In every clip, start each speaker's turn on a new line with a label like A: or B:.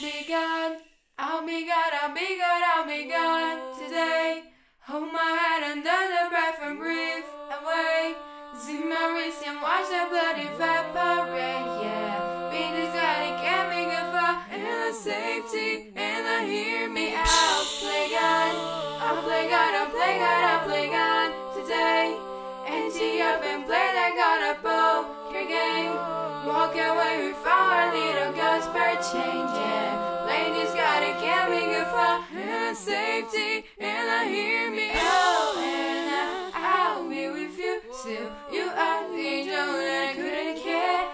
A: be gone. I'll be gone, I'll be gone, I'll be gone today. Hold my head under the breath and breathe away. See my wrist and watch the blood evaporate, yeah. Being this guy, it can't be good for inner safety. And I hear me, I'll play God. I'll play God, I'll play God, I'll play God today. Empty up and play that God a poker game. Walk away with our little ghost per change, yeah. Ladies got it, can't be good for inner safety. And I hear me, oh, and I'll be with you. Still, you are the angel and I couldn't care.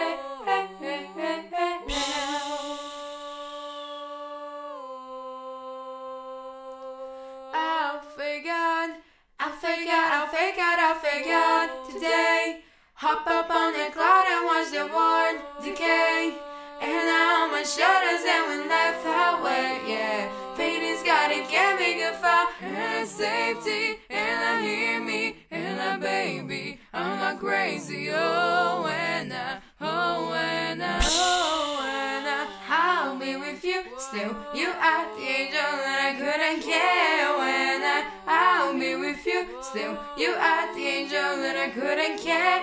A: I'll fake out, I'll fake out, I'll fake out, I'll fake out today. Hop up on the cloud and watch the world decay. And now on my shoulders and we left away, yeah. Pain is God, it can't be good for inner safety. And I hear me, and I baby, I'm not crazy, oh, and I'll be with you. Still, you are the angel and I couldn't care. When I'll be with you. Still, you are the angel and I couldn't care.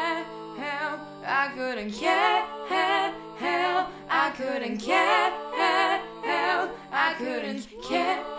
A: I couldn't care. I couldn't care. I couldn't care.